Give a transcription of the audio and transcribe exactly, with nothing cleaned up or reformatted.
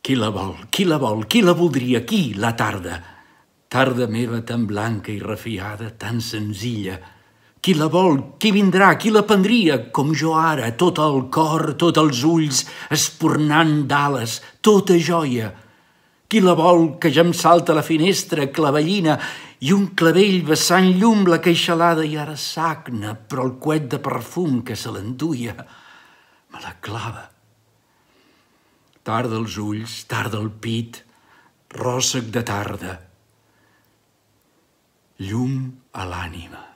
Qui la vol, qui la vol, qui la voldria, qui la tarda? Tarda meva tan blanca i refiada, tan senzilla. Qui la vol, qui vindrà, qui la prendria, com jo ara, tot el cor, tots els ulls, espornant d'ales, tota joia. Qui la vol, que ja em salta a la finestra, clavellina, i un clavell vessant llum la queixalada i ara sagna, però el coet de perfum que se l'enduia me la clava. Tarda els ulls, tarda el pit, ròssec de tarda, llum a l'ànima.